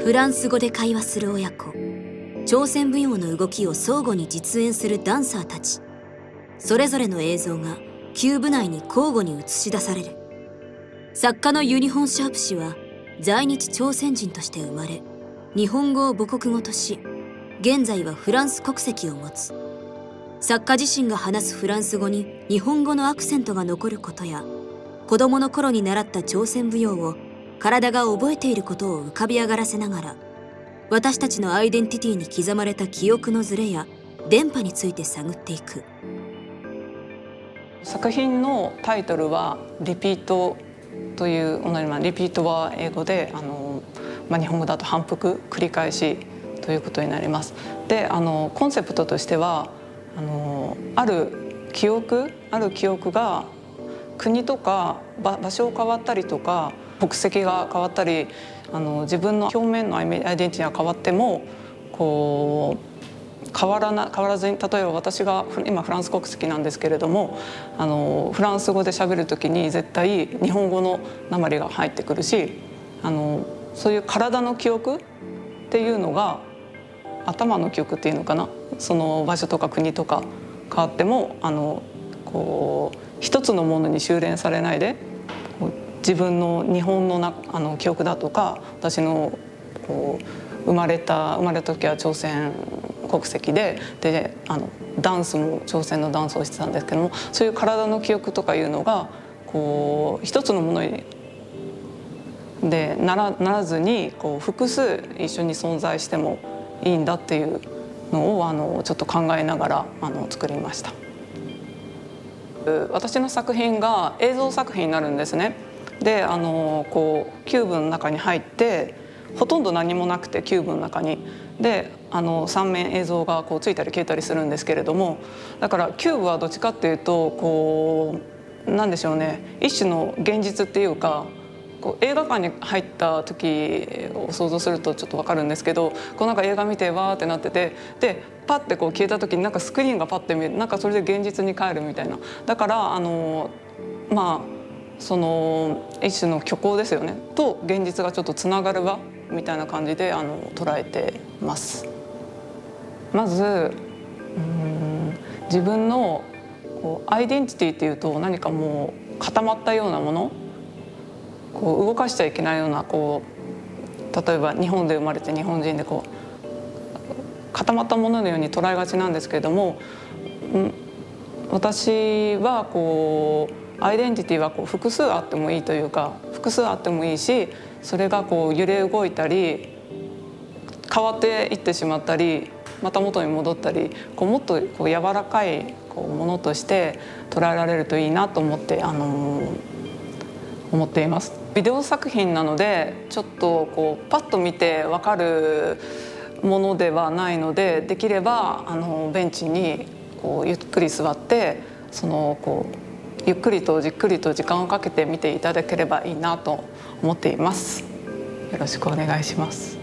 フランス語で会話する親子、朝鮮舞踊の動きを相互に実演するダンサーたち、それぞれの映像がキューブ内に交互に映し出される。作家のユニホン・シャープ氏は在日朝鮮人として生まれ、日本語を母国語とし、現在はフランス国籍を持つ。作家自身が話すフランス語に日本語のアクセントが残ることや、子供の頃に習った朝鮮舞踊を体が覚えていることを浮かび上がらせながら、私たちのアイデンティティに刻まれた記憶のズレや電波について探っていく。 作品のタイトルは「リピート」という同じリピートは英語で日本語だと反復繰り返しということになります。でコンセプトとしてはある記憶が国とか場所を変わったりとか国籍が変わったり自分の表面のアイデンティティが変わってもこう変わらずに、例えば私が今フランス国籍なんですけれどもフランス語で喋る時に絶対日本語の訛りが入ってくるしそういう体の記憶っていうのが頭の記憶っていうのかな、その場所とか国とか変わってもこう一つのものに修練されないで自分の日本の記憶だとか私の生まれた時は朝鮮国籍でダンスも朝鮮のダンスをしてたんですけども、そういう体の記憶とかいうのが一つのものでならずに複数一緒に存在してもいいんだっていうのをちょっと考えながら作りました。私の作品が映像作品になるんですね。でキューブの中に入ってほとんど何もなくてキューブの中にで3面映像がついたり消えたりするんですけれども、だからキューブはどっちかっていうとなんでしょうね、一種の現実っていうか映画館に入った時を想像するとちょっと分かるんですけど、なんか映画見てわーってなっててでパッて消えた時になんかスクリーンがパッて見える、なんかそれで現実に帰るみたいな。だからその一種の虚構ですよねと現実がちょっとつながる場みたいな感じで捉えてます。まず自分のアイデンティティっていうと何かもう固まったようなもの、動かしちゃいけないような例えば日本で生まれて日本人で固まったもののように捉えがちなんですけれども、私はアイデンティティは複数あってもいいというか複数あってもいいし、それが揺れ動いたり変わっていってしまったりまた元に戻ったりもっと柔らかいものとして捉えられるといいなと思って思っています。ビデオ作品なのでちょっとパッと見て分かるものではないので、できればベンチにゆっくり座ってゆっくりとじっくりと時間をかけて見ていただければいいなと思っています。よろしくお願いします。